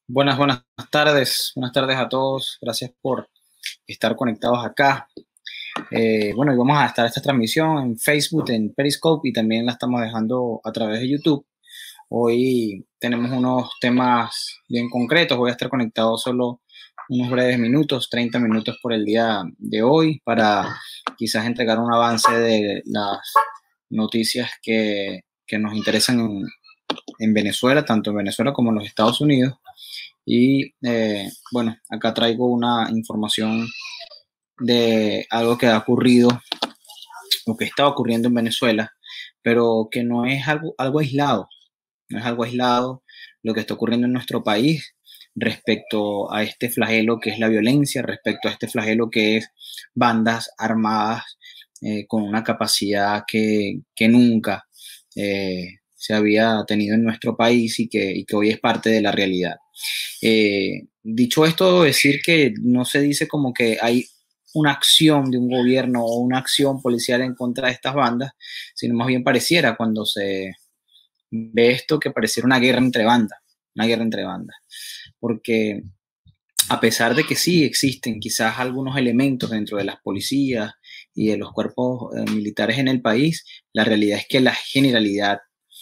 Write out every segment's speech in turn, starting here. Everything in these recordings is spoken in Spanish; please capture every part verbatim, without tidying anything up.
Buenas, buenas tardes. Buenas tardes a todos. Gracias por estar conectados acá. Eh, bueno, y vamos a estar esta transmisión en Facebook, en Periscope y también la estamos dejando a través de YouTube. Hoy tenemos unos temas bien concretos. Voy a estar conectado solo unos breves minutos, treinta minutos por el día de hoy para quizás entregar un avance de las noticias que, que nos interesan en, en Venezuela, tanto en Venezuela como en los Estados Unidos. Y eh, bueno, acá traigo una información de algo que ha ocurrido o que está ocurriendo en Venezuela, pero que no es algo, algo aislado, no es algo aislado lo que está ocurriendo en nuestro país respecto a este flagelo que es la violencia, respecto a este flagelo que es bandas armadas eh, con una capacidad que, que nunca eh, se había tenido en nuestro país y que, y que hoy es parte de la realidad. Eh, dicho esto, decir que no se dice como que hay una acción de un gobierno o una acción policial en contra de estas bandas, sino más bien pareciera cuando se ve esto que pareciera una guerra entre bandas, una guerra entre bandas, porque a pesar de que sí existen quizás algunos elementos dentro de las policías y de los cuerpos eh, militares en el país, la realidad es que la generalidad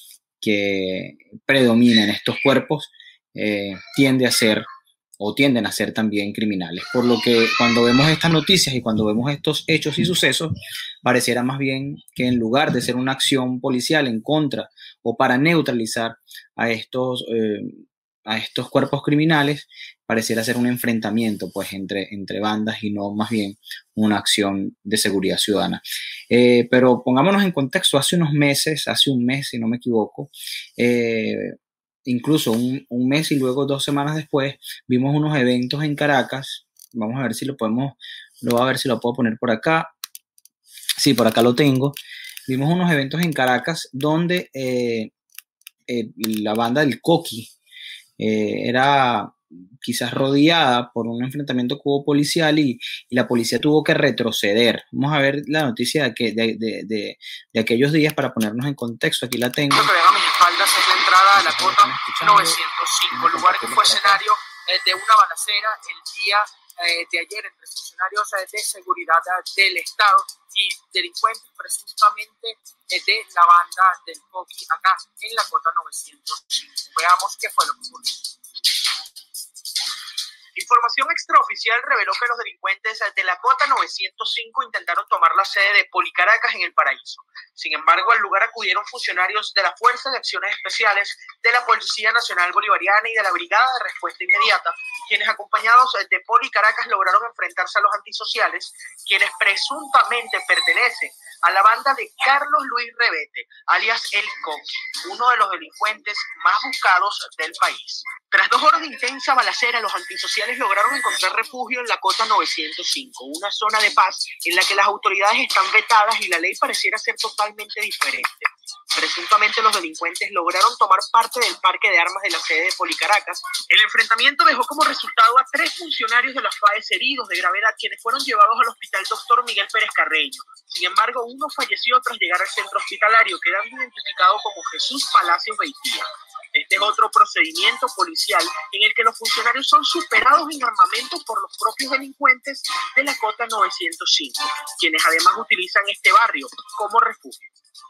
que predomina en estos cuerpos eh, tiende a ser o tienden a ser también criminales. Por lo que cuando vemos estas noticias y cuando vemos estos hechos y sucesos, pareciera más bien que en lugar de ser una acción policial en contra o para neutralizar a estos, eh, a estos cuerpos criminales, pareciera ser un enfrentamiento pues, entre, entre bandas y no más bien una acción de seguridad ciudadana. Eh, pero pongámonos en contexto, hace unos meses, hace un mes si no me equivoco, eh, incluso un, un mes y luego dos semanas después, vimos unos eventos en Caracas. Vamos a ver si lo podemos, lo voy a ver si lo puedo poner por acá. Sí, por acá lo tengo. Vimos unos eventos en Caracas donde eh, eh, la banda del Coqui eh, era quizás rodeada por un enfrentamiento que hubo policial y, y, la policía tuvo que retroceder. Vamos a ver la noticia de, de, de, de, de aquellos días para ponernos en contexto. Aquí la tengo. Lo que ven a mis espaldas es la entrada a la cota novecientos cinco, lugar que fue escenario eh, de una balacera el día eh, de ayer entre funcionarios eh, de seguridad del Estado y delincuentes presuntamente eh, de la banda del Coqui acá en la cota novecientos cinco. Veamos qué fue lo que ocurrió. Información extraoficial reveló que los delincuentes de la cota novecientos cinco intentaron tomar la sede de Policaracas en El Paraíso. Sin embargo, al lugar acudieron funcionarios de la Fuerza de Acciones Especiales, de la Policía Nacional Bolivariana y de la Brigada de Respuesta Inmediata, quienes acompañados de Policaracas lograron enfrentarse a los antisociales, quienes presuntamente pertenecen a la banda de Carlos Luis Revete, alias El Coqui, uno de los delincuentes más buscados del país. Tras dos horas de intensa balacera, los antisociales lograron encontrar refugio en la cota novecientos cinco, una zona de paz en la que las autoridades están vetadas y la ley pareciera ser totalmente diferente. Presuntamente los delincuentes lograron tomar parte del parque de armas de la sede de Policaracas. El enfrentamiento dejó como resultado a tres funcionarios de la FAES heridos de gravedad, quienes fueron llevados al hospital Doctor Miguel Pérez Carreño. Sin embargo, uno falleció tras llegar al centro hospitalario, quedando identificado como Jesús Palacios Beitía. Este es otro procedimiento policial en el que los funcionarios son superados en armamento por los propios delincuentes de la cota novecientos cinco, quienes además utilizan este barrio como refugio.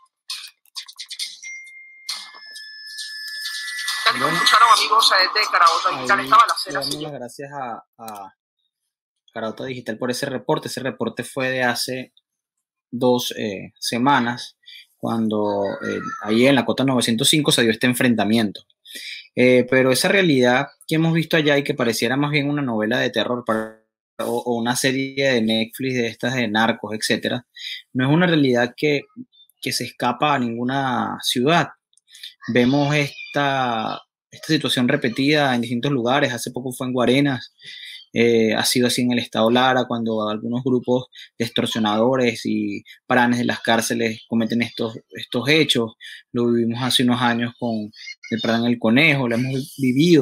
Tal y como escucharon, amigos de Carabota Digital, esta balacera. Muchas gracias a, a Carabota Digital por ese reporte. Ese reporte fue de hace dos eh, semanas, cuando eh, ahí en la cota novecientos cinco se dio este enfrentamiento. Eh, pero esa realidad que hemos visto allá y que pareciera más bien una novela de terror para, o, o una serie de Netflix de estas de narcos, etcétera, no es una realidad que, que se escapa a ninguna ciudad. Vemos esta, esta situación repetida en distintos lugares. Hace poco fue en Guarenas. Eh, ha sido así en el estado Lara, cuando algunos grupos de extorsionadores y paranes de las cárceles cometen estos, estos hechos. Lo vivimos hace unos años con el plan El Conejo, lo hemos vivido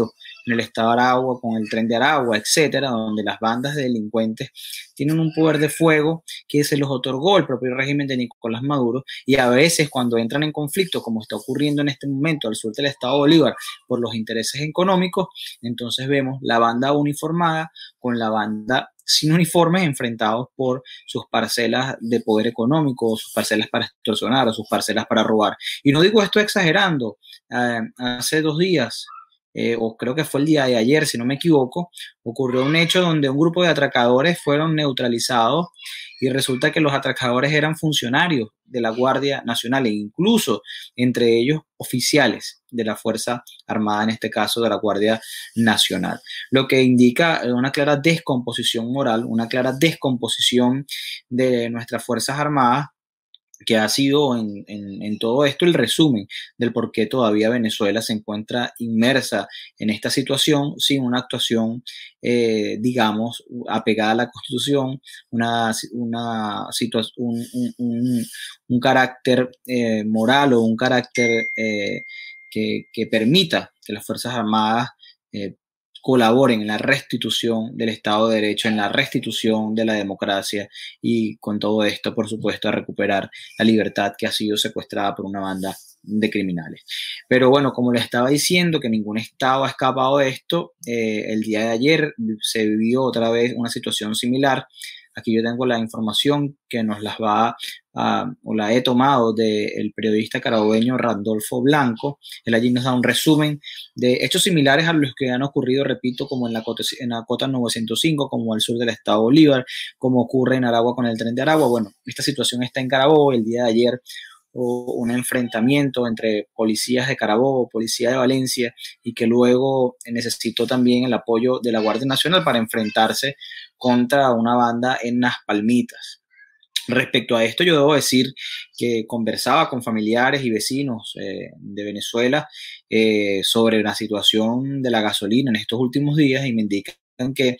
en el estado de Aragua con el Tren de Aragua, etcétera, donde las bandas de delincuentes tienen un poder de fuego que se los otorgó el propio régimen de Nicolás Maduro, y a veces cuando entran en conflicto, como está ocurriendo en este momento al sur del estado Bolívar por los intereses económicos, entonces vemos la banda uniformada con la banda sin uniformes enfrentados por sus parcelas de poder económico, sus parcelas para extorsionar o sus parcelas para robar. Y no digo esto exagerando, eh, hace dos días, eh, o creo que fue el día de ayer, si no me equivoco, ocurrió un hecho donde un grupo de atracadores fueron neutralizados y resulta que los atracadores eran funcionarios de la Guardia Nacional e incluso entre ellos oficiales de la Fuerza Armada, en este caso de la Guardia Nacional, lo que indica una clara descomposición moral, una clara descomposición de nuestras Fuerzas Armadas, que ha sido en, en, en todo esto el resumen del por qué todavía Venezuela se encuentra inmersa en esta situación sin una actuación, eh, digamos, apegada a la Constitución, una, una un, un, un, un carácter eh, moral o un carácter eh, que, que permita que las Fuerzas Armadas eh, colaboren en la restitución del Estado de Derecho, en la restitución de la democracia y con todo esto, por supuesto, a recuperar la libertad que ha sido secuestrada por una banda de criminales. Pero bueno, como les estaba diciendo, que ningún Estado ha escapado de esto, eh, el día de ayer se vivió otra vez una situación similar. Aquí yo tengo la información que nos las va a, o la he tomado del periodista carabobeño Randolfo Blanco. Él allí nos da un resumen de hechos similares a los que han ocurrido, repito, como en la cota, en la cota novecientos cinco, como al sur del estado Bolívar, como ocurre en Aragua con el Tren de Aragua. Bueno, esta situación está en Carabobo. El día de ayer hubo un enfrentamiento entre policías de Carabobo, policía de Valencia, y que luego necesitó también el apoyo de la Guardia Nacional para enfrentarse contra una banda en Las Palmitas. Respecto a esto, yo debo decir que conversaba con familiares y vecinos eh, de Venezuela eh, sobre la situación de la gasolina en estos últimos días y me indican que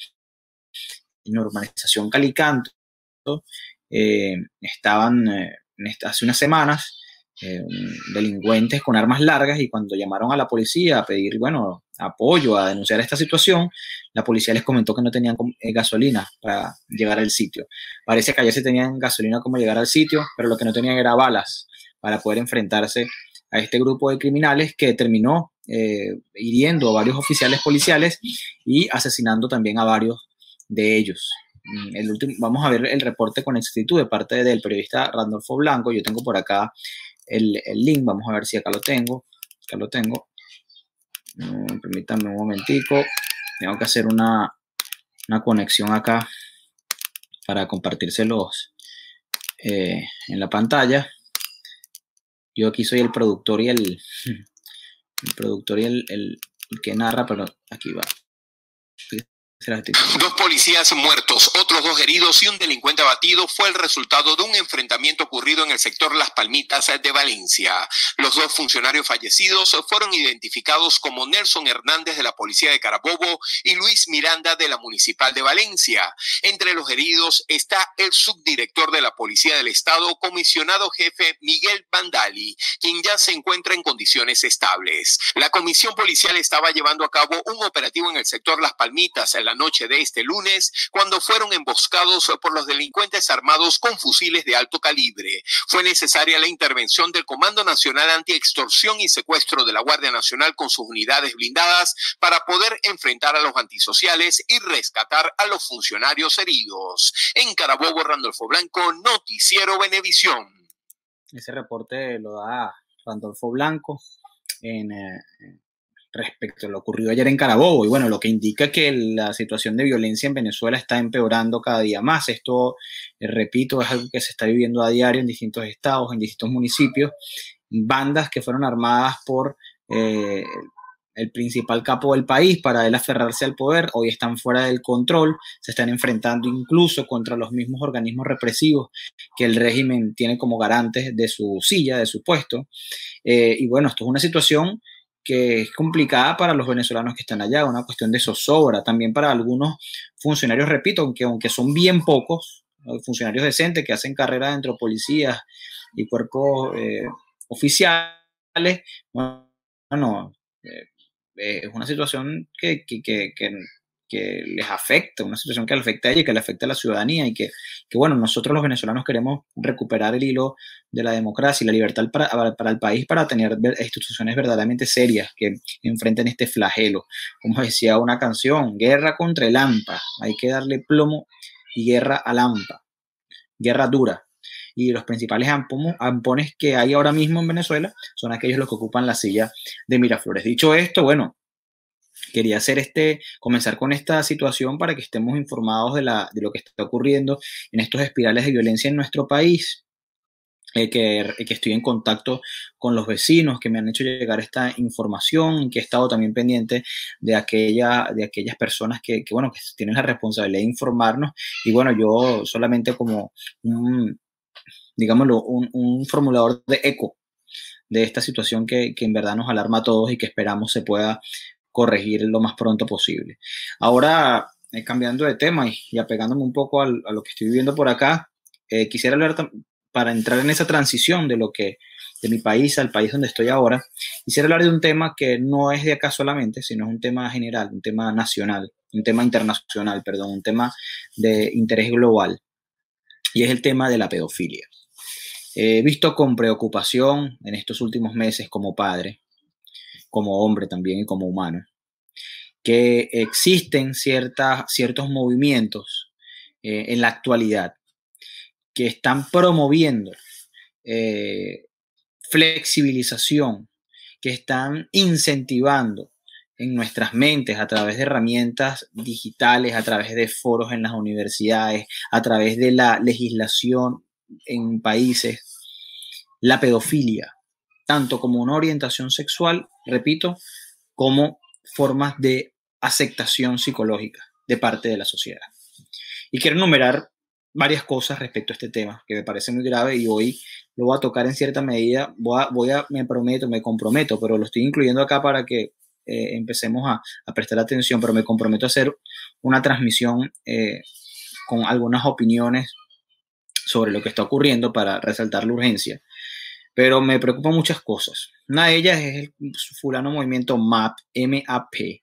en Urbanización Calicanto eh, estaban eh, hace unas semanas eh, delincuentes con armas largas y cuando llamaron a la policía a pedir, bueno, apoyo, a denunciar esta situación, la policía les comentó que no tenían eh, gasolina para llegar al sitio. Parece que ayer sí tenían gasolina como llegar al sitio, pero lo que no tenían era balas para poder enfrentarse a este grupo de criminales que terminó eh, hiriendo a varios oficiales policiales y asesinando también a varios de ellos. El último, vamos a ver el reporte con exactitud de parte del periodista Randolfo Blanco. Yo tengo por acá el, el link, vamos a ver si acá lo tengo. Acá lo tengo. Um, permítanme un momentico. Tengo que hacer una, una conexión acá para compartírselos eh, en la pantalla. Yo aquí soy el productor y el, el productor y el, el, el que narra, pero aquí va. Dos policías muertos, otros dos heridos y un delincuente abatido fue el resultado de un enfrentamiento ocurrido en el sector Las Palmitas de Valencia. Los dos funcionarios fallecidos fueron identificados como Nelson Hernández de la Policía de Carabobo y Luis Miranda de la Municipal de Valencia. Entre los heridos está el subdirector de la Policía del Estado, comisionado jefe Miguel Vandali, quien ya se encuentra en condiciones estables. La comisión policial estaba llevando a cabo un operativo en el sector Las Palmitas en la noche de este lunes, cuando fueron emboscados por los delincuentes armados con fusiles de alto calibre. Fue necesaria la intervención del Comando Nacional Antiextorsión y Secuestro de la Guardia Nacional con sus unidades blindadas para poder enfrentar a los antisociales y rescatar a los funcionarios heridos. En Carabobo, Randolfo Blanco, Noticiero Venevisión. Ese reporte lo da Randolfo Blanco en... Eh, respecto a lo ocurrido ayer en Carabobo, y bueno, lo que indica que la situación de violencia en Venezuela está empeorando cada día más. Esto, eh, repito, es algo que se está viviendo a diario en distintos estados, en distintos municipios. Bandas que fueron armadas por eh, el principal capo del país para él aferrarse al poder, hoy están fuera del control, se están enfrentando incluso contra los mismos organismos represivos que el régimen tiene como garantes de su silla, de su puesto. Eh, y bueno, esto es una situación que es complicada para los venezolanos que están allá, una cuestión de zozobra, también para algunos funcionarios, repito, aunque, aunque son bien pocos, funcionarios decentes que hacen carrera dentro de policías y cuerpos eh, oficiales, bueno, eh, eh, es una situación que, que, que, que, que les afecta, una situación que le afecta a ella y que le afecta a la ciudadanía, y que, que, bueno, nosotros los venezolanos queremos recuperar el hilo de la democracia y la libertad para, para el país, para tener instituciones verdaderamente serias que enfrenten este flagelo. Como decía una canción, guerra contra el AMPA, hay que darle plomo y guerra al AMPA, guerra dura. Y los principales ampones que hay ahora mismo en Venezuela son aquellos los que ocupan la silla de Miraflores. Dicho esto, bueno, quería hacer este, comenzar con esta situación para que estemos informados de, la, de lo que está ocurriendo en estos espirales de violencia en nuestro país. Eh, que, que estoy en contacto con los vecinos que me han hecho llegar esta información, que he estado también pendiente de, aquella, de aquellas personas que, que, bueno, que tienen la responsabilidad de informarnos. Y bueno, yo solamente como un, digámoslo, un, un formulador de eco de esta situación que, que en verdad nos alarma a todos y que esperamos se pueda corregir lo más pronto posible. Ahora, eh, cambiando de tema y, y apegándome un poco al, a lo que estoy viviendo por acá, eh, quisiera hablar para entrar en esa transición de lo que, de mi país al país donde estoy ahora, quisiera hablar de un tema que no es de acá solamente, sino es un tema general, un tema nacional, un tema internacional, perdón, un tema de interés global, y es el tema de la pedofilia. He visto con preocupación en estos últimos meses como padre, como hombre también y como humano, que existen ciertas, ciertos movimientos eh, en la actualidad que están promoviendo eh, flexibilización, que están incentivando en nuestras mentes a través de herramientas digitales, a través de foros en las universidades, a través de la legislación en países, la pedofilia, tanto como una orientación sexual, repito, como formas de aceptación psicológica de parte de la sociedad. Y quiero enumerar varias cosas respecto a este tema que me parece muy grave, y hoy lo voy a tocar en cierta medida, voy a, voy a me prometo, me comprometo, pero lo estoy incluyendo acá para que eh, empecemos a, a prestar atención, pero me comprometo a hacer una transmisión eh, con algunas opiniones sobre lo que está ocurriendo para resaltar la urgencia. Pero me preocupan muchas cosas. Una de ellas es el fulano movimiento M A P, M A P,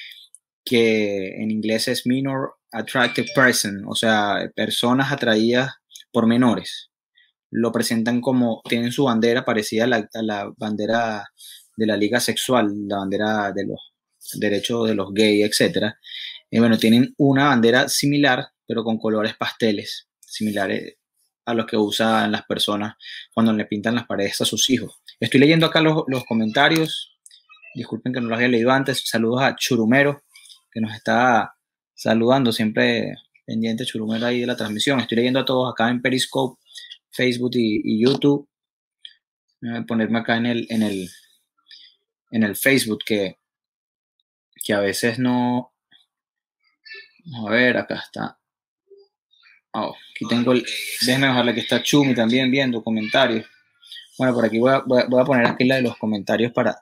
que en inglés es Minor Attracted Person, o sea, personas atraídas por menores. Lo presentan como, tienen su bandera parecida a la, a la bandera de la liga sexual, la bandera de los derechos de los gays, etcétera. Y bueno, tienen una bandera similar, pero con colores pasteles, similares a los que usan las personas cuando le pintan las paredes a sus hijos. Estoy leyendo acá los, los comentarios. Disculpen que no los había leído antes. Saludos a Churumero, que nos está saludando, siempre pendiente Churumero ahí de la transmisión. Estoy leyendo a todos acá en Periscope, Facebook y, y YouTube. Voy a ponerme acá en el, en el, en el Facebook, que, que a veces no... A ver, acá está. Oh, aquí tengo el... Déjenme bajarle que está Chumi también viendo comentarios. Bueno, por aquí voy a, voy a poner aquí la de los comentarios para...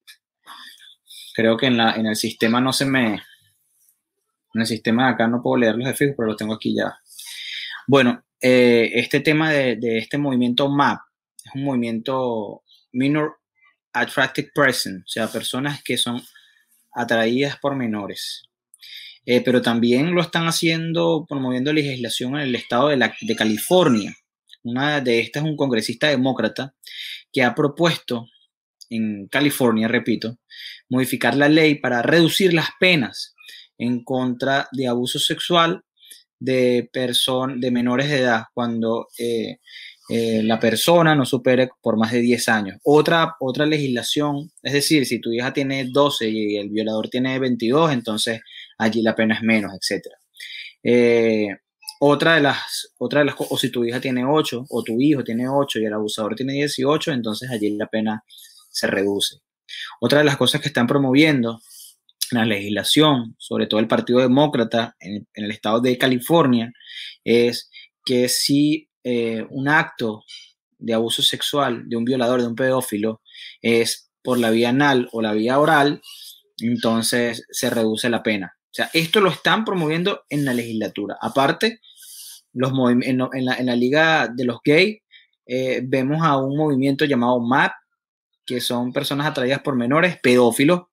Creo que en, la, en el sistema no se me... En el sistema de acá no puedo leerlos de Facebook, pero los tengo aquí ya. Bueno, eh, este tema de, de este movimiento M A P es un movimiento Minor Attracted Person, o sea, personas que son atraídas por menores. Eh, pero también lo están haciendo, promoviendo legislación en el estado de, la, de California. Una de estas es un congresista demócrata que ha propuesto en California, repito, modificar la ley para reducir las penas en contra de abuso sexual de, person de menores de edad cuando eh, eh, la persona no supere por más de diez años. Otra, otra legislación, es decir, si tu hija tiene doce y el violador tiene veintidós, entonces allí la pena es menos, etcétera. Eh, otra de las, otra de las, o si tu hija tiene ocho o tu hijo tiene ocho y el abusador tiene dieciocho, entonces allí la pena se reduce. Otra de las cosas que están promoviendo la legislación, sobre todo el Partido Demócrata en, en el estado de California, es que si eh, un acto de abuso sexual de un violador, de un pedófilo, es por la vía anal o la vía oral, entonces se reduce la pena. O sea, esto lo están promoviendo en la legislatura. Aparte, los en, en, la, en la Liga de los Gays, eh, vemos a un movimiento llamado M A P, que son personas atraídas por menores, pedófilos,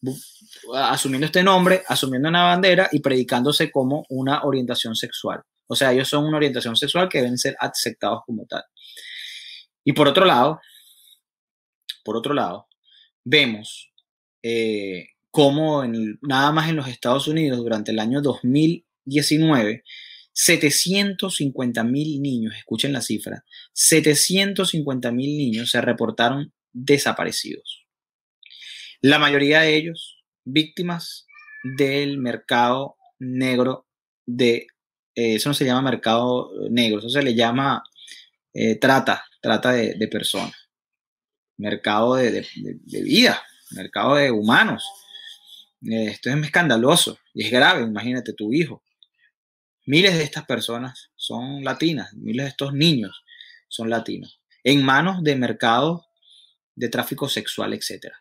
asumiendo este nombre, asumiendo una bandera y predicándose como una orientación sexual. O sea, ellos son una orientación sexual que deben ser aceptados como tal. Y por otro lado, por otro lado, vemos eh, cómo en, nada más en los Estados Unidos durante el año dos mil diecinueve, setecientos cincuenta mil niños, escuchen la cifra, setecientos cincuenta mil niños se reportaron desaparecidos. La mayoría de ellos víctimas del mercado negro de, eh, eso no se llama mercado negro, eso se le llama eh, trata, trata de, de personas, mercado de, de, de vida, mercado de humanos. Eh, esto es escandaloso y es grave, imagínate tu hijo. Miles de estas personas son latinas, miles de estos niños son latinos, en manos de mercados de tráfico sexual, etcétera.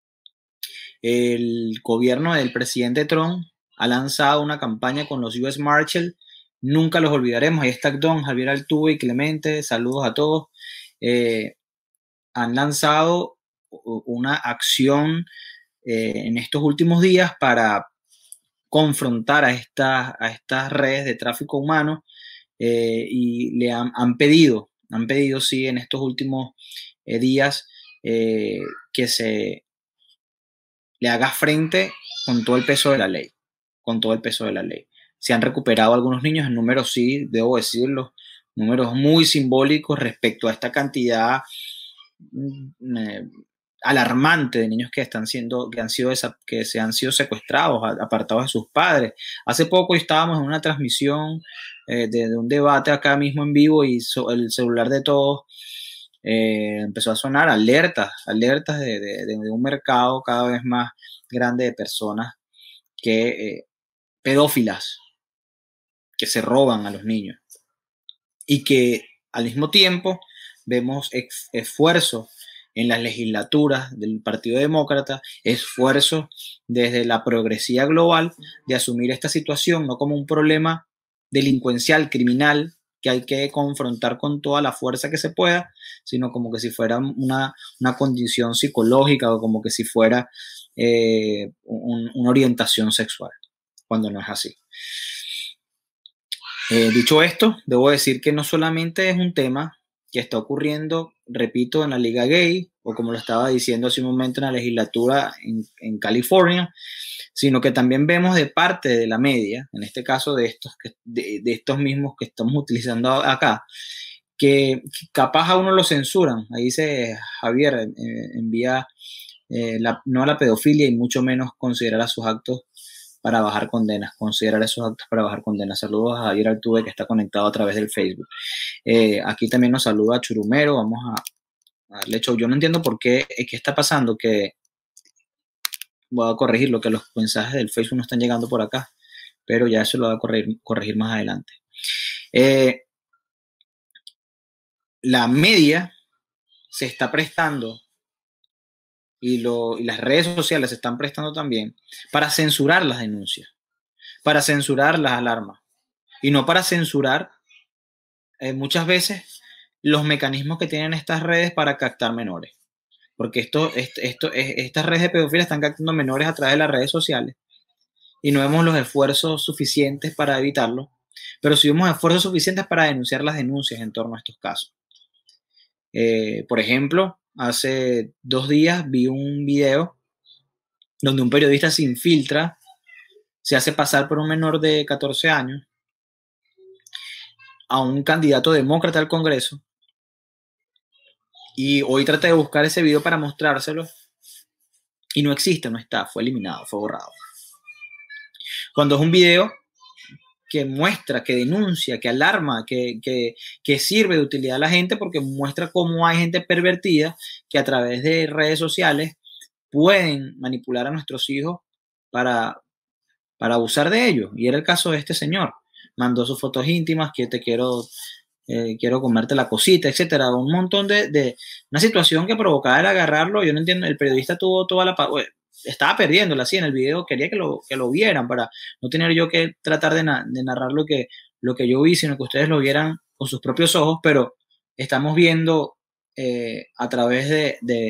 El gobierno del presidente Trump ha lanzado una campaña con los U S Marshals, nunca los olvidaremos. Ahí está Don, Javier Altuve y Clemente, saludos a todos. Eh, han lanzado una acción eh, en estos últimos días para confrontar a estas, a estas redes de tráfico humano eh, y le han, han pedido, han pedido, sí, en estos últimos eh, días eh, que se le haga frente con todo el peso de la ley, con todo el peso de la ley. Se han recuperado algunos niños, en números sí, debo decirlo, números muy simbólicos respecto a esta cantidad eh, alarmante de niños que están siendo, que han sido que se han sido secuestrados, apartados de sus padres. Hace poco estábamos en una transmisión eh, de, de un debate acá mismo en vivo y so, el celular de todos eh, empezó a sonar alertas, alertas de, de, de un mercado cada vez más grande de personas que eh, pedófilas que se roban a los niños y que al mismo tiempo vemos ex, esfuerzos en las legislaturas del Partido Demócrata, esfuerzos desde la progresía global de asumir esta situación no como un problema delincuencial, criminal, que hay que confrontar con toda la fuerza que se pueda, sino como que si fuera una, una condición psicológica o como que si fuera eh, un, una orientación sexual, cuando no es así. Eh, dicho esto, debo decir que no solamente es un tema que está ocurriendo, repito, en la Liga Gay, o como lo estaba diciendo hace un momento en la legislatura en, en California, sino que también vemos de parte de la media, en este caso de estos, de, de estos mismos que estamos utilizando acá, que capaz a uno lo censuran. Ahí dice Javier, eh, envía eh, la, no a la pedofilia y mucho menos considerar a sus actos para bajar condenas, considerar esos actos para bajar condenas. Saludos a Javier Altuve, que está conectado a través del Facebook. Eh, aquí también nos saluda Churumero, vamos a, a darle show. Yo no entiendo por qué, qué está pasando, que voy a corregir lo que los mensajes del Facebook no están llegando por acá, pero ya eso lo voy a corregir, corregir más adelante. Eh, la media se está prestando y, lo, y las redes sociales se están prestando también para censurar las denuncias, para censurar las alarmas y no para censurar eh, muchas veces los mecanismos que tienen estas redes para captar menores. Porque esto, esto, esto, estas redes de pedofilia están captando menores a través de las redes sociales y no vemos los esfuerzos suficientes para evitarlo, pero sí vemos esfuerzos suficientes para denunciar las denuncias en torno a estos casos. Eh, por ejemplo, hace dos días vi un video donde un periodista se infiltra, se hace pasar por un menor de catorce años a un candidato demócrata al Congreso. Y hoy traté de buscar ese video para mostrárselo y no existe, no está, fue eliminado, fue borrado. Cuando es un video que muestra, que denuncia, que alarma, que, que, que sirve de utilidad a la gente porque muestra cómo hay gente pervertida que a través de redes sociales pueden manipular a nuestros hijos para, para abusar de ellos. Y era el caso de este señor. Mandó sus fotos íntimas, que te quiero... Eh, quiero comerte la cosita, etcétera, un montón de, de una situación que provocaba el agarrarlo. Yo no entiendo, el periodista tuvo toda la, estaba perdiéndola así en el video, quería que lo, que lo vieran para no tener yo que tratar de, na, de narrar lo que, lo que yo vi, sino que ustedes lo vieran con sus propios ojos, pero estamos viendo eh, a través de, de,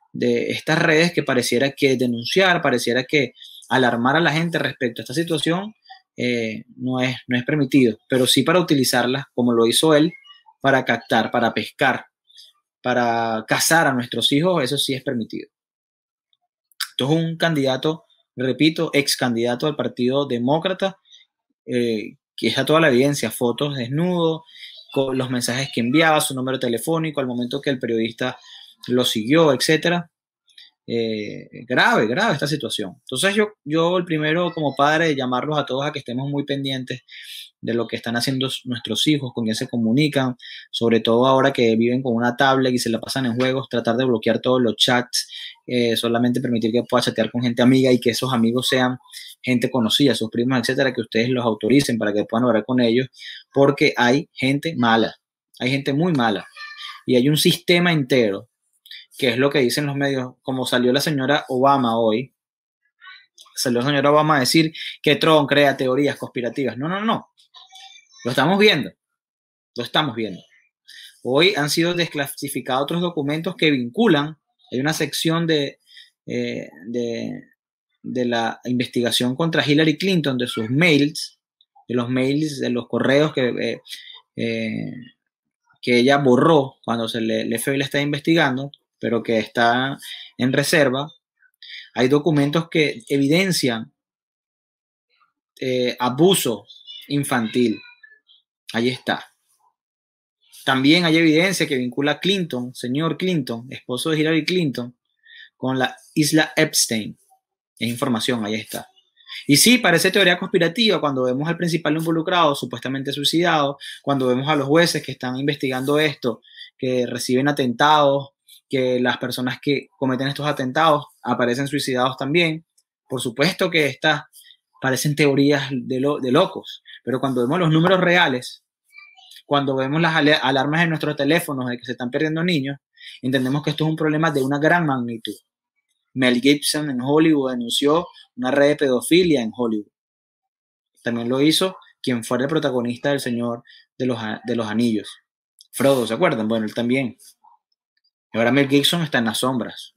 de estas redes que pareciera que denunciar, pareciera que alarmar a la gente respecto a esta situación eh, no, es, no es permitido, pero sí para utilizarlas como lo hizo él, para captar, para pescar, para cazar a nuestros hijos, eso sí es permitido. Esto es un candidato, repito, ex candidato al Partido Demócrata, eh, que está toda la evidencia, fotos desnudo, con los mensajes que enviaba, su número telefónico, al momento que el periodista lo siguió, etcétera. Eh, grave, grave esta situación. Entonces yo, yo el primero como padre de llamarlos a todos a que estemos muy pendientes de lo que están haciendo nuestros hijos, con quién se comunican, sobre todo ahora que viven con una tablet y se la pasan en juegos, tratar de bloquear todos los chats, eh, solamente permitir que pueda chatear con gente amiga y que esos amigos sean gente conocida, sus primos, etcétera, que ustedes los autoricen para que puedan hablar con ellos, porque hay gente mala, hay gente muy mala y hay un sistema entero, que es lo que dicen los medios, como salió la señora Obama hoy, salió la señora Obama a decir que Trump crea teorías conspirativas. No, no, no. Lo estamos viendo. Lo estamos viendo. Hoy han sido desclasificados otros documentos que vinculan. Hay una sección de, eh, de, de la investigación contra Hillary Clinton, de sus mails, de los mails, de los correos que, eh, eh, que ella borró cuando se le, el F B I la está investigando, pero que está en reserva. Hay documentos que evidencian eh, abuso infantil. Ahí está. También hay evidencia que vincula a Clinton, señor Clinton, esposo de Hillary Clinton, con la isla Epstein. Es información, ahí está. Y sí, parece teoría conspirativa cuando vemos al principal involucrado supuestamente suicidado, cuando vemos a los jueces que están investigando esto, que reciben atentados, que las personas que cometen estos atentados aparecen suicidados también. Por supuesto que estas parecen teorías de, lo, de locos, pero cuando vemos los números reales, cuando vemos las alarmas en nuestros teléfonos de que se están perdiendo niños, entendemos que esto es un problema de una gran magnitud. Mel Gibson en Hollywood denunció una red de pedofilia en Hollywood. También lo hizo quien fuera el protagonista del Señor de los, de los Anillos. Frodo, ¿se acuerdan? Bueno, él también. Y ahora Mel Gibson está en las sombras.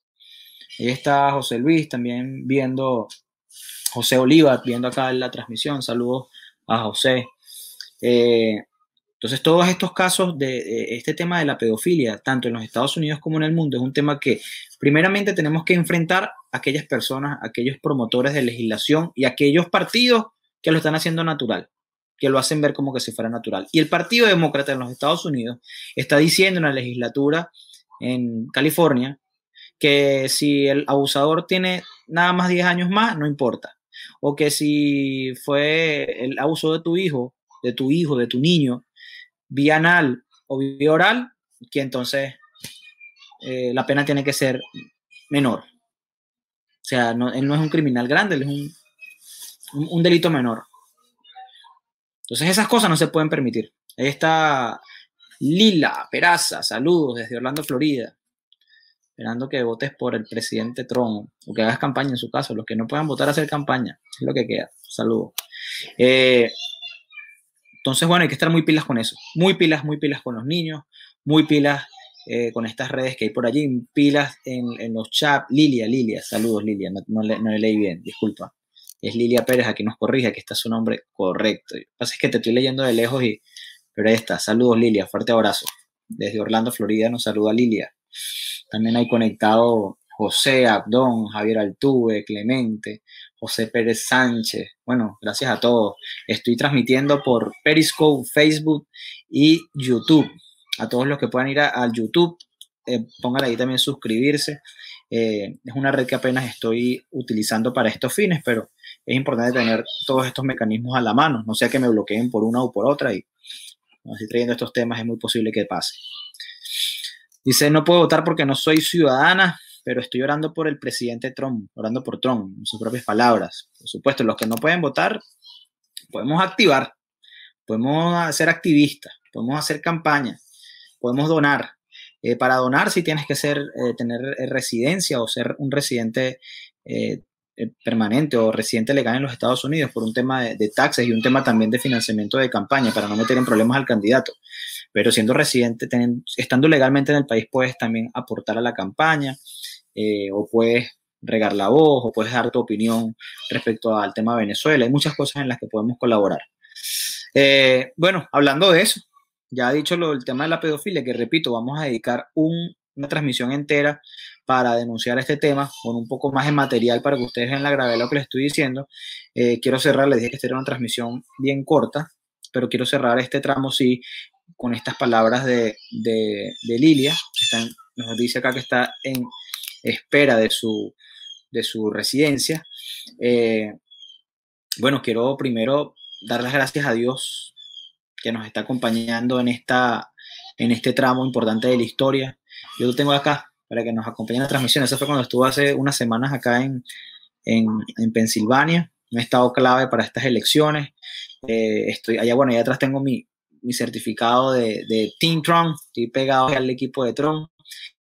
Ahí está José Luis también viendo, José Oliva viendo acá en la transmisión. Saludos a José. Eh, entonces todos estos casos de, de este tema de la pedofilia, tanto en los Estados Unidos como en el mundo, es un tema que primeramente tenemos que enfrentar a aquellas personas, a aquellos promotores de legislación y a aquellos partidos que lo están haciendo natural, que lo hacen ver como que si fuera natural. Y el Partido Demócrata en los Estados Unidos está diciendo en la legislatura en California que si el abusador tiene nada más diez años más, no importa. O que si fue el abuso de tu hijo, de tu hijo, de tu niño, vía anal o vía oral, que entonces eh, la pena tiene que ser menor. O sea, no, él no es un criminal grande, él es un, un, un delito menor. Entonces esas cosas no se pueden permitir. Ahí está Lila Peraza, saludos desde Orlando, Florida. Esperando que votes por el presidente Trump o que hagas campaña en su caso. Los que no puedan votar, hacer campaña. Es lo que queda. Saludos. Eh, entonces, bueno, hay que estar muy pilas con eso. Muy pilas, muy pilas con los niños. Muy pilas eh, con estas redes que hay por allí. Pilas en, en los chats. Lilia, Lilia. Saludos, Lilia. No, no, le, no le leí bien. Disculpa. Es Lilia Pérez, aquí nos corrige, que está su nombre correcto. Lo que pasa es que te estoy leyendo de lejos, y, pero ahí está. Saludos, Lilia. Fuerte abrazo. Desde Orlando, Florida, nos saluda Lilia. También hay conectado José Abdón, Javier Altuve, Clemente, José Pérez Sánchez. Bueno, gracias a todos. Estoy transmitiendo por Periscope, Facebook y YouTube. A todos los que puedan ir a, al YouTube, eh, pongan ahí también suscribirse. Eh, es una red que apenas estoy utilizando para estos fines, pero es importante tener todos estos mecanismos a la mano. No sea que me bloqueen por una o por otra, y cuando estoy trayendo estos temas es muy posible que pase. Dice, no puedo votar porque no soy ciudadana, pero estoy orando por el presidente Trump, orando por Trump, en sus propias palabras. Por supuesto, los que no pueden votar, podemos activar, podemos ser activistas, podemos hacer campaña, podemos donar. Eh, para donar, sí tienes que ser, eh, tener residencia o ser un residente eh, permanente o residente legal en los Estados Unidos por un tema de, de taxes y un tema también de financiamiento de campaña para no meter en problemas al candidato. pero siendo residente, teniendo, estando legalmente en el país, puedes también aportar a la campaña, eh, o puedes regar la voz, o puedes dar tu opinión respecto al tema de Venezuela. Hay muchas cosas en las que podemos colaborar. Eh, bueno, hablando de eso, ya he dicho lo del tema de la pedofilia, que repito, vamos a dedicar un, una transmisión entera para denunciar este tema, con un poco más de material para que ustedes vean la gravedad de lo que les estoy diciendo. Eh, quiero cerrar, les dije que esta era una transmisión bien corta, pero quiero cerrar este tramo, sí, con estas palabras de, de, de Lilia, que están, nos dice acá que está en espera de su, de su residencia. Eh, bueno, quiero primero dar las gracias a Dios que nos está acompañando en, esta, en este tramo importante de la historia. Yo lo tengo acá para que nos acompañe en la transmisión. Eso fue cuando estuve hace unas semanas acá en, en, en Pensilvania, un estado clave para estas elecciones. Eh, estoy allá, bueno, allá atrás tengo mi, mi certificado de, de Team Trump, estoy pegado al equipo de Trump,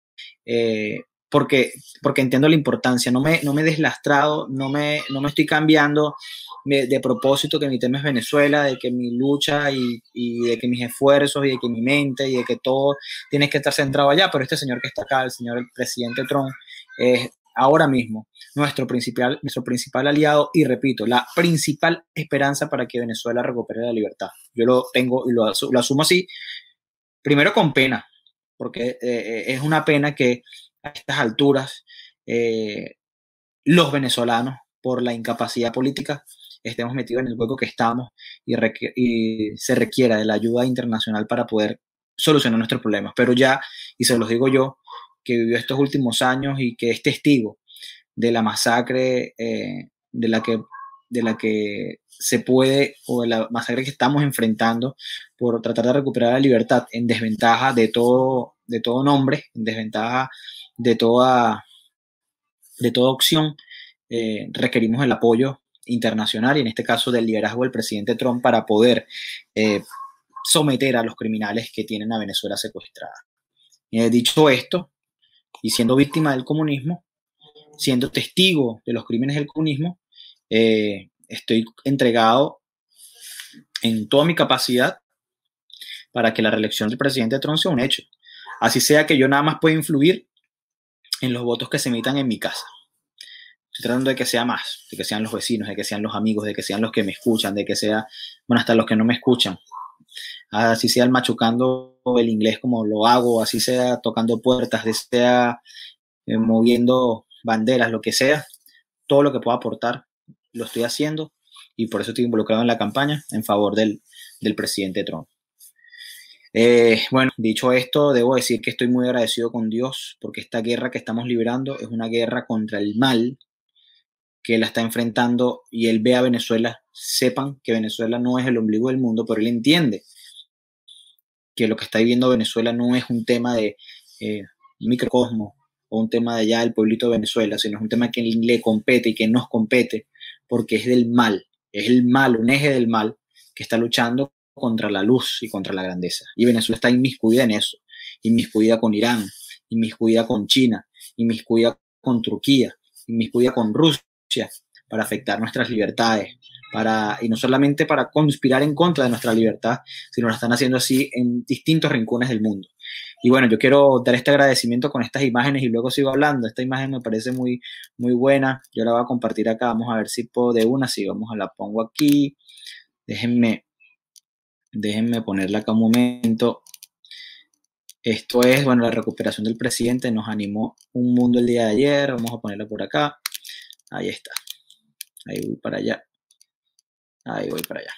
eh, porque, porque entiendo la importancia. No me, no me he deslastrado, no me, no me estoy cambiando de, de propósito que mi tema es Venezuela, de que mi lucha y, y de que mis esfuerzos y de que mi mente y de que todo tiene que estar centrado allá, pero este señor que está acá, el señor el presidente Trump, es ahora mismo nuestro principal, nuestro principal aliado y, repito, la principal esperanza para que Venezuela recupere la libertad. Yo lo tengo y lo, asu lo asumo así, primero con pena, porque eh, es una pena que a estas alturas eh, los venezolanos, por la incapacidad política, estemos metidos en el hueco que estamos y, y se requiera de la ayuda internacional para poder solucionar nuestros problemas. Pero ya, y se los digo yo, que vivió estos últimos años y que es testigo de la masacre eh, de, la que, de la que se puede, o de la masacre que estamos enfrentando por tratar de recuperar la libertad, en desventaja de todo, de todo nombre, en desventaja de toda, de toda opción, eh, requerimos el apoyo internacional y en este caso del liderazgo del presidente Trump para poder eh, someter a los criminales que tienen a Venezuela secuestrada. Eh, dicho esto, y siendo víctima del comunismo, siendo testigo de los crímenes del comunismo, eh, estoy entregado en toda mi capacidad para que la reelección del presidente Trump sea un hecho. Así sea que yo nada más pueda influir en los votos que se emitan en mi casa. Estoy tratando de que sea más, de que sean los vecinos, de que sean los amigos, de que sean los que me escuchan, de que sea, bueno, hasta los que no me escuchan. Así sea el machucando el inglés como lo hago, así sea tocando puertas, así sea eh, moviendo banderas, lo que sea, todo lo que pueda aportar lo estoy haciendo y por eso estoy involucrado en la campaña en favor del, del presidente Trump. Eh, bueno, dicho esto, debo decir que estoy muy agradecido con Dios porque esta guerra que estamos librando es una guerra contra el mal que la está enfrentando y él ve a Venezuela. Sepan que Venezuela no es el ombligo del mundo, pero él entiende que lo que está viviendo Venezuela no es un tema de eh, microcosmos o un tema de allá del pueblito de Venezuela, sino es un tema que le compete y que nos compete porque es del mal, es el mal, un eje del mal que está luchando contra la luz y contra la grandeza. Y Venezuela está inmiscuida en eso, inmiscuida con Irán, inmiscuida con China, inmiscuida con Turquía, inmiscuida con Rusia, para afectar nuestras libertades, para, y no solamente para conspirar en contra de nuestra libertad, sino lo están haciendo así en distintos rincones del mundo. Y bueno, yo quiero dar este agradecimiento con estas imágenes y luego sigo hablando. Esta imagen me parece muy, muy buena. Yo la voy a compartir acá. Vamos a ver si puedo de una. Si vamos a la pongo aquí. Déjenme, déjenme ponerla acá un momento. Esto es, bueno, la recuperación del presidente. Nos animó un mundo el día de ayer. Vamos a ponerla por acá. Ahí está. Ahí voy para allá. Ahí voy para allá.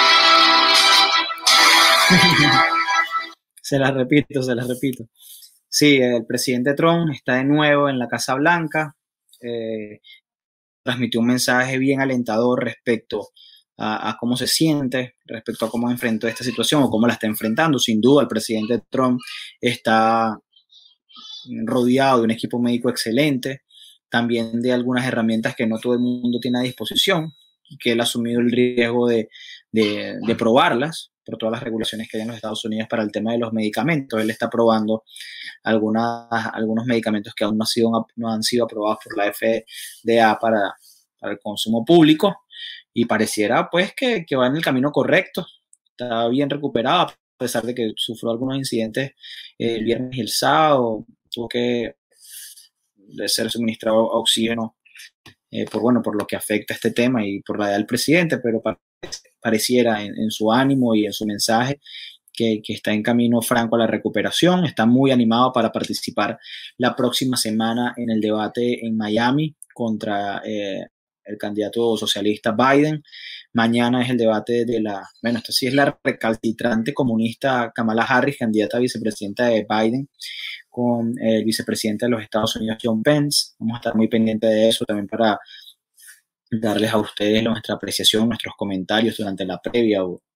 Se las repito, se las repito. Sí, el presidente Trump está de nuevo en la Casa Blanca. Eh, transmitió un mensaje bien alentador respecto a, a, cómo se siente, respecto a cómo enfrentó esta situación o cómo la está enfrentando. Sin duda, el presidente Trump está rodeado de un equipo médico excelente, también de algunas herramientas que no todo el mundo tiene a disposición y que él ha asumido el riesgo de, de, de probarlas por todas las regulaciones que hay en los Estados Unidos para el tema de los medicamentos. Él está probando algunas, algunos medicamentos que aún no, ha sido, no han sido aprobados por la F D A para, para el consumo público y pareciera pues que, que va en el camino correcto. Está bien recuperado a pesar de que sufrió algunos incidentes el viernes y el sábado. Tuvo que ser suministrado oxígeno eh, por, bueno, por lo que afecta este tema y por la edad del presidente, pero pareciera en, en su ánimo y en su mensaje que, que está en camino franco a la recuperación. Está muy animado para participar la próxima semana en el debate en Miami contra eh, el candidato socialista Biden. Mañana es el debate de la, bueno, esto sí es la recalcitrante comunista Kamala Harris, candidata a vicepresidenta de Biden, con el vicepresidente de los Estados Unidos, John Pence. Vamos a estar muy pendientes de eso también para darles a ustedes nuestra apreciación, nuestros comentarios durante la previa.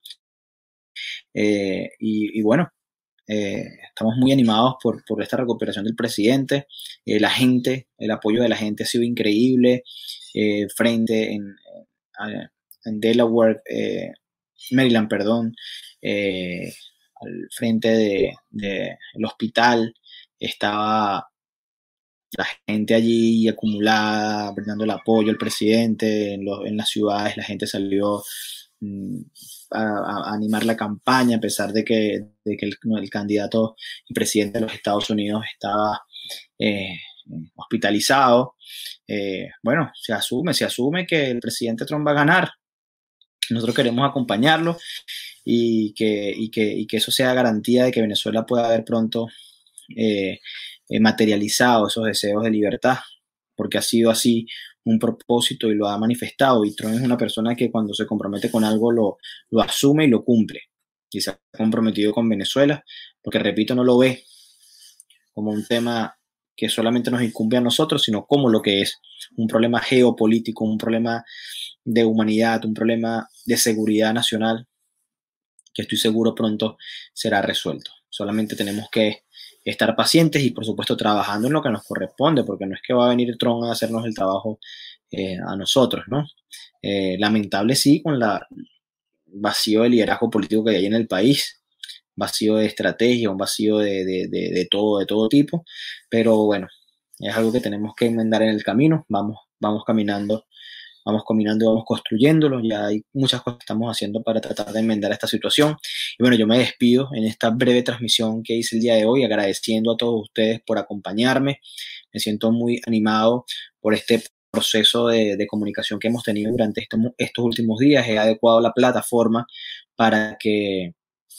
Eh, y, y bueno, eh, estamos muy animados por, por esta recuperación del presidente. Eh, la gente, el apoyo de la gente ha sido increíble. Eh, frente en, en, en Delaware, eh, Maryland, perdón, eh, al frente del de, de hospital, estaba la gente allí acumulada, brindando el apoyo al presidente. En, los, en las ciudades la gente salió mm, a, a animar la campaña, a pesar de que, de que el, el candidato y presidente de los Estados Unidos estaba eh, hospitalizado. Eh, bueno, se asume, se asume que el presidente Trump va a ganar. Nosotros queremos acompañarlo y que, y que, y que eso sea garantía de que Venezuela pueda ver pronto eh, eh, materializado esos deseos de libertad, porque ha sido así un propósito y lo ha manifestado. Y Trump es una persona que cuando se compromete con algo lo, lo asume y lo cumple. Y se ha comprometido con Venezuela, porque repito, no lo ve como un tema que solamente nos incumbe a nosotros, sino como lo que es un problema geopolítico, un problema de humanidad, un problema de seguridad nacional, que estoy seguro pronto será resuelto. Solamente tenemos que estar pacientes y, por supuesto, trabajando en lo que nos corresponde, porque no es que va a venir Trump a hacernos el trabajo eh, a nosotros, ¿no? Eh, lamentable, sí, con la vacío de liderazgo político que hay en el país, vacío de estrategia, un vacío de, de, de, de todo, de todo tipo, pero bueno, es algo que tenemos que enmendar en el camino. Vamos, vamos caminando Vamos combinando, vamos construyéndolo. Ya hay muchas cosas que estamos haciendo para tratar de enmendar esta situación. Y bueno, yo me despido en esta breve transmisión que hice el día de hoy, agradeciendo a todos ustedes por acompañarme. Me siento muy animado por este proceso de, de comunicación que hemos tenido durante este, estos últimos días. He adecuado la plataforma para que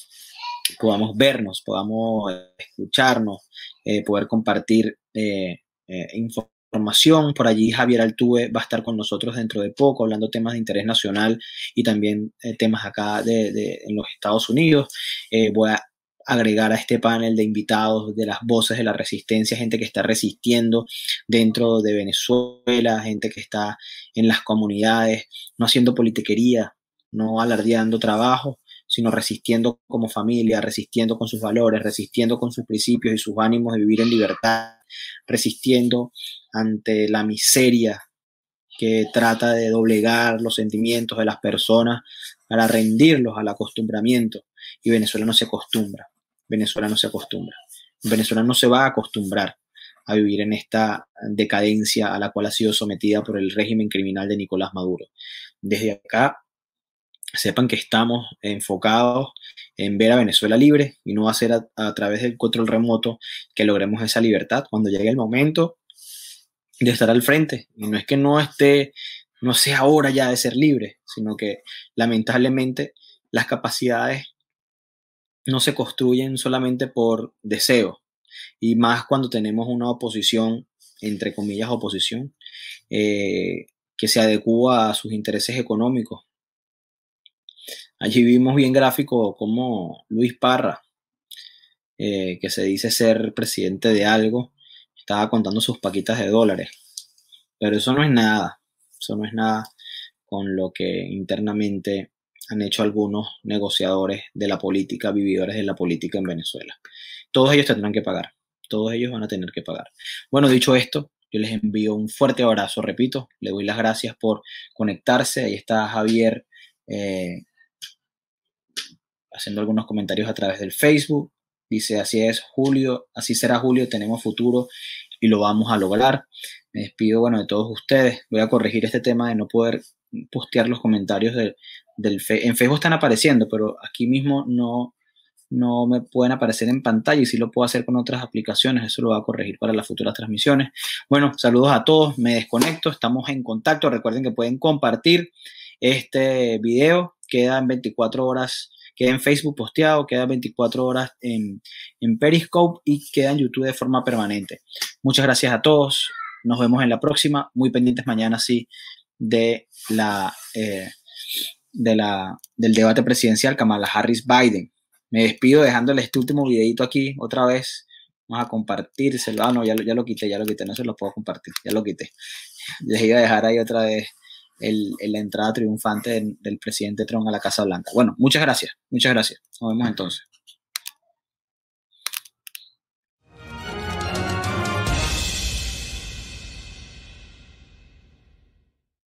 podamos vernos, podamos escucharnos, eh, poder compartir eh, eh, información. Información. Por allí Javier Altuve va a estar con nosotros dentro de poco hablando temas de interés nacional y también eh, temas acá de, de, en los Estados Unidos. Eh, voy a agregar a este panel de invitados de las voces de la resistencia, gente que está resistiendo dentro de Venezuela, gente que está en las comunidades, no haciendo politiquería, no alardeando trabajo, sino resistiendo como familia, resistiendo con sus valores, resistiendo con sus principios y sus ánimos de vivir en libertad, resistiendo ante la miseria que trata de doblegar los sentimientos de las personas para rendirlos al acostumbramiento. Y Venezuela no se acostumbra, Venezuela no se acostumbra. Venezuela no se va a acostumbrar a vivir en esta decadencia a la cual ha sido sometida por el régimen criminal de Nicolás Maduro. Desde acá, sepan que estamos enfocados en ver a Venezuela libre y no va a ser a, a través del control remoto que logremos esa libertad. Cuando llegue el momento de estar al frente, y no es que no esté, no sea hora ya de ser libre, sino que lamentablemente las capacidades no se construyen solamente por deseo, y más cuando tenemos una oposición, entre comillas oposición, eh, que se adecúa a sus intereses económicos. Allí vimos bien gráfico como Luis Parra eh, que se dice ser presidente de algo, estaba contando sus paquitas de dólares. Pero eso no es nada, eso no es nada con lo que internamente han hecho algunos negociadores de la política, vividores de la política en Venezuela. Todos ellos tendrán que pagar, todos ellos van a tener que pagar. Bueno, dicho esto, yo les envío un fuerte abrazo, repito, le doy las gracias por conectarse. Ahí está Javier eh, haciendo algunos comentarios a través del Facebook. Dice, así es, Julio, así será, Julio, tenemos futuro y lo vamos a lograr. Me despido, bueno, de todos ustedes. Voy a corregir este tema de no poder postear los comentarios de, del Facebook. En Facebook están apareciendo, pero aquí mismo no, no me pueden aparecer en pantalla, y sí lo puedo hacer con otras aplicaciones. Eso lo voy a corregir para las futuras transmisiones. Bueno, saludos a todos, me desconecto, estamos en contacto. Recuerden que pueden compartir este video, queda en veinticuatro horas, queda en Facebook posteado, queda veinticuatro horas en, en Periscope y queda en YouTube de forma permanente. Muchas gracias a todos, nos vemos en la próxima, muy pendientes mañana sí de la, eh, de la del debate presidencial Kamala Harris-Biden. Me despido dejándoles este último videito aquí otra vez. Vamos a compartírselo. Ah, no, ya lo, ya lo quité, ya lo quité, no se lo puedo compartir, ya lo quité. Les iba a dejar ahí otra vez el, el, la entrada triunfante del, del presidente Trump a la Casa Blanca. Bueno, muchas gracias, muchas gracias. Nos vemos entonces.